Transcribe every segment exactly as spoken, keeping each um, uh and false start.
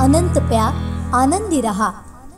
अनंत प्यार, आनंदी रहा।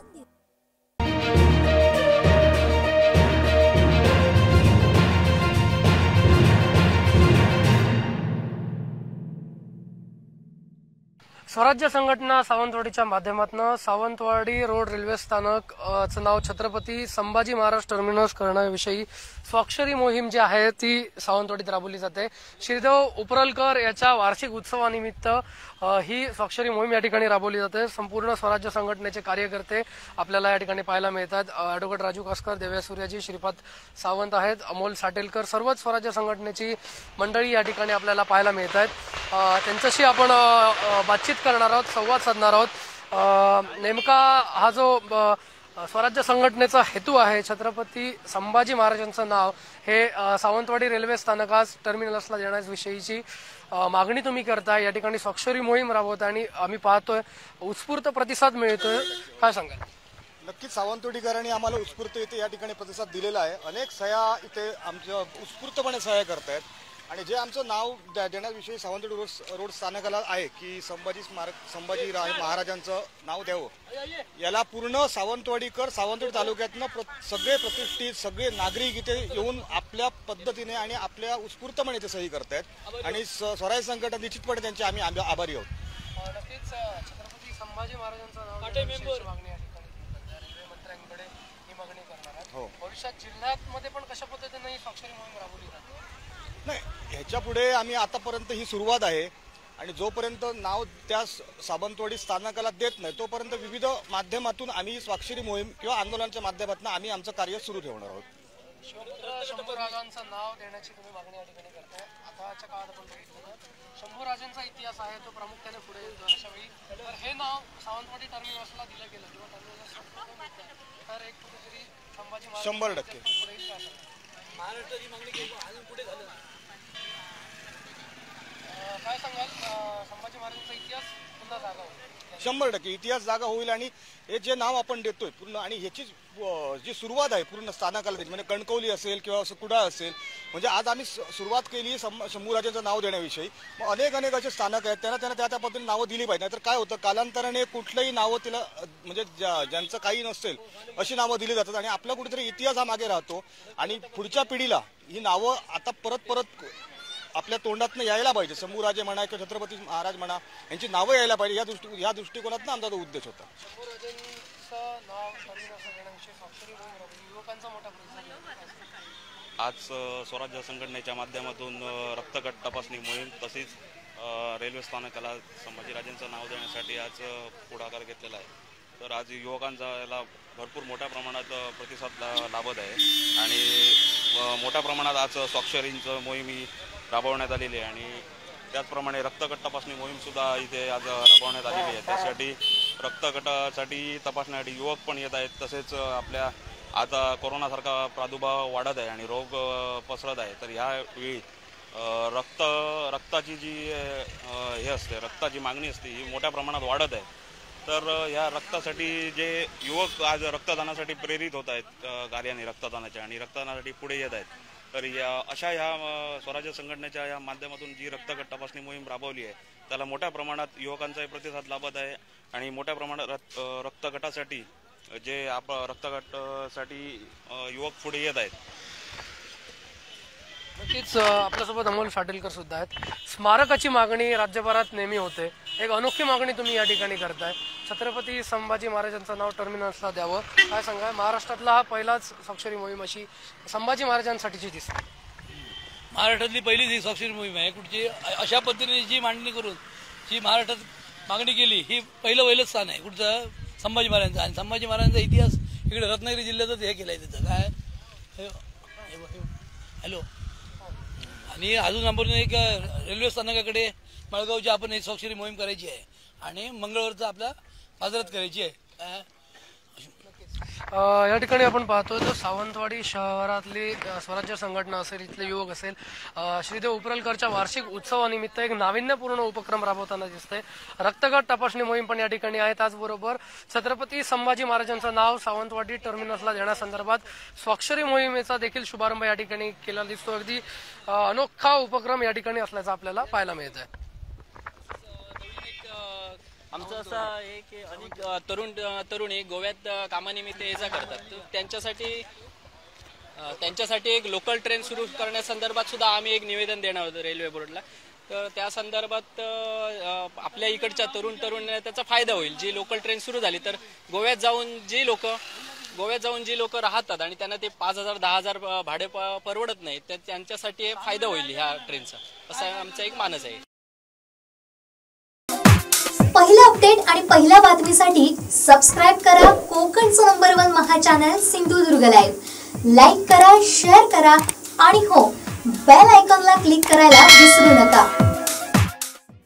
स्वराज्य संघटना सावंतवाडीच्या माध्यमातून सावंतवाडी रोड रेल्वे स्थानक चं नाव छत्रपती संभाजी महाराज टर्मिनस करण्याविषयी स्वाक्षरी मोहीम जी आहे ती सावंतवाडीत राबवली जाते। श्रीदेव उपरलकर याच्या वार्षिक उत्सवानिमित्त ही स्वाक्षरी मोहीम या ठिकाणी राबवली जाते। संपूर्ण स्वराज्य संघटनेचे कार्यकर्ते आपल्याला या ठिकाणी पाहायला मिळतात। ॲडव्होकेट राजू कासकर, देवया सूर्याजी, श्रीपाद सावंत आहेत, अमोल साटेलकर, सर्वच स्वराज्य संघटनेची मंडळी या ठिकाणी आपल्याला पाहायला मिळतात। त्यांच्याशी आपण बातचीत करणार आहोत, संवाद साधणार आहोत। नेमका हा जो स्वराज्य संघटनेचा हेतू आहे, छत्रपती संभाजी महाराजांचं नाव हे सावंतवाडी रेल्वे स्थानकास टर्मिनसला देण्याविषयीची मागणी तुम्ही करताय। या ठिकाणी स्वाक्षरी मोहीम राबवत आणि आम्ही पाहतोय उत्स्फूर्त प्रतिसाद मिळतोय, काय सांगाल? नक्कीच सावंतवाडीकरांनी आम्हाला उत्स्फूर्त इथे या ठिकाणी प्रतिसाद दिलेला आहे। अनेक सह्या इथे आमच्या उत्स्फूर्तपणे सह्या करतायत आणि जे आमचं नाव देण्याविषयी सावंतवाडी रोड रोड स्थानकाला आहे की संभाजी स्मारक संभाजी महाराजांचं नाव द्यावं, याला पूर्ण सावंतवाडीकर सावंतवाडी तालुक्यातनं प्र सगळे प्रतिष्ठित सगळे नागरिक इथे येऊन आपल्या पद्धतीने आणि आपल्या उत्स्फूर्तपणे इथे सही करतायत आणि स्वराज्य संघटना निश्चितपणे त्यांचे आम्ही आभारी आहोत। नक्कीच छत्रपती संभाजी महाराजांचं नाव मागणी या ठिकाणी रेल्वे मंत्र्यांकडे ही मागणी करणार आहे। हो, भविष्यात जिल्ह्यामध्ये पण कशा पद्धतीने ही स्वाक्षरी मोहीम राबवली जाते? नाही, ह्याच्या पुढे आम्ही आतापर्यंत ही सुरुवात आहे आणि जोपर्यंत नाव त्या सावंतवाडी स्थानकाला देत नाही तोपर्यंत विविध माध्यमातून आम्ही स्वाक्षरी मोहीम किंवा आंदोलनाच्या माध्यमातून आम्ही आमचं कार्य सुरू ठेवणार आहोत। शंभूराजांचं नाव देण्याची तुम्ही मागणी या ठिकाणी करताय। आताच्या काळात आपण बघितलं तर शंभूराजांचा इतिहास आहे तो प्रामुख्याने पुढे येतो अशा वेळी, तर हे नाव सावंतवाडी टर्मिनसला दिलं गेलं किंवा टर्मिनस तर एक कुठेतरी संभाजी महाराज शंभर टक्के महाराष्ट्राची मागणी अजून पुढे झालं। काय सांगाल, संभाजी महाराजांचा इतिहास पुन्हा जागा होईल? शंभर टक्के इतिहास जागा होईल आणि हे जे नाव आपण देतोय पूर्ण आणि ह्याची जी सुरुवात आहे पूर्ण स्थानकाला द्यायची, म्हणजे कणकवली असेल किंवा असं कुडाळ असेल, म्हणजे आज आम्ही सुरुवात केली शंभूराजांचं नाव देण्याविषयी। मग अनेक अनेक असे स्थानक आहेत, त्यांना त्यांना त्या त्या पद्धतीने नावं दिली पाहिजे, नाहीतर काय होतं कालांतराने कुठलंही नावं तिला म्हणजे ज्यांचं काही नसेल अशी नावं दिली जातात आणि आपला कुठेतरी इतिहास हा मागे राहतो आणि पुढच्या पिढीला ही नावं आता परत परत आपल्या तोंडातनं यायला पाहिजे। शंभूराजे म्हणा किंवा छत्रपती महाराज म्हणा यांची नावं यायला पाहिजे, या दृष्टी या दृष्टिकोनातून आमचा तो उद्देश होता। आज स्वराज्य संघटनेच्या माध्यमातून रक्तगट तपासणी मोहीम तसेच रेल्वे स्थानकाला संभाजीराजांचं नाव देण्यासाठी आज पुढाकार घेतलेला आहे। तर आज युवकांचा याला भरपूर मोठ्या प्रमाणात प्रतिसाद लाभत आहे आणि मोठ्या प्रमाणात आज स्वाक्षरींचं मोहीम ही राबवण्यात आलेली आहे आणि त्याचप्रमाणे रक्तगट तपासणी मोहीमसुद्धा इथे आज राबवण्यात आलेली आहे। त्यासाठी रक्तगटासाठी तपासण्यासाठी युवक पण येत आहेत, तसेच आपल्या आता कोरोनासारखा प्रादुर्भाव वाढत आहे आणि रोग पसरत आहे, तर ह्यावेळी रक्त रक्ताची जी हे असते रक्ताची मागणी असते ही मोठ्या प्रमाणात वाढत आहे। तर ह्या रक्तासाठी जे युवक आज रक्तदानासाठी प्रेरित होत आहेत कार्याने रक्तदानाच्या आणि रक्तदानासाठी पुढे येत आहेत, तर या अशा ह्या स्वराज्य संघटनेच्या या माध्यमातून जी रक्तगट तपासणी मोहीम राबवली आहे त्याला मोठ्या प्रमाणात युवकांचाही प्रतिसाद लाभत आहे आणि मोठ्या प्रमाणात रक्तगटासाठी जे आप रक्तगटासाठी युवक पुढे येत आहेत। नक्कीच आपल्यासोबत अमोल साटेलकर सुद्धा आहेत। स्मारकाची मागणी राज्यभरात नेहमी होते, एक अनोखी मागणी तुम्ही या ठिकाणी करताय, छत्रपती संभाजी महाराजांचं नाव टर्मिनसला द्यावं, काय सांगा? महाराष्ट्रातला हा पहिलाच स्वाक्षरी मोहीम अशी संभाजी महाराजांसाठीची दिसते। महाराष्ट्रातली पहिलीच ही स्वाक्षरी मोहीम आहे कुठची अशा पद्धतीने जी मांडणी करून जी महाराष्ट्रात मागणी केली ही पहिलं पहिलंच स्थान आहे कुठचं संभाजी महाराजांचा। आणि संभाजी महाराजांचा इतिहास इकडे रत्नागिरी जिल्ह्यातच हे केलाय तिथं काय हॅलो आणि अजून आपण एक रेल्वे स्थानकाकडे मळगावची आपण एक स्वाक्षरी मोहीम करायची आहे आणि मंगळवारचं आपल्या बाजारात करायची आहे। या ठिकाणी आपण पाहतोय तर सावंतवाडी शहरातली स्वराज्य संघटना असेल, इथले युवक असेल, श्रीदेव उपरलकरच्या वार्षिक उत्सवानिमित्त एक नाविन्यपूर्ण उपक्रम राबवताना दिसतंय। रक्तगट तपासणी मोहीम पण या ठिकाणी आहे। त्याचबरोबर छत्रपती संभाजी महाराजांचं नाव सावंतवाडी टर्मिनसला देण्यासंदर्भात स्वाक्षरी मोहिमेचा देखील शुभारंभ या ठिकाणी केला दिसतो। अगदी अनोखा उपक्रम या ठिकाणी असल्याचं आपल्याला पाहायला मिळत आहे। आमचं असं आहे की अनेक अ, तरुण अ, तरुणी गोव्यात अ, कामानिमित्त ये जा करतात, तर त्यांच्यासाठी अ, त्यांच्यासाठी एक लोकल ट्रेन सुरू करण्यासंदर्भात सुद्धा आम्ही एक निवेदन देणार होतो रेल्वे बोर्डला. तर त्या संदर्भात अ, आपल्या इकडच्या तरुण तरुण त्याचा फायदा होईल. जी लोकल ट्रेन सुरू झाली तर गोव्यात जाऊन जी लोक गोव्यात जाऊन जी लोक राहतात आणि त्यांना ते पाच हजार दहा हजार भाडे प- परवडत नाही, तर त्यांच्यासाठी फायदा होईल ह्या ट्रेनचा, असा आमचा एक मानस आहे. पहिला अपडेट आणि पहिल्या बातमीसाठी सबस्क्राईब करा कोकणचं number one Maha channel Sindhudurg live. Like करा, शेअर करा आणि हो, बेल आयकॉनला क्लिक करायला विसरू नका.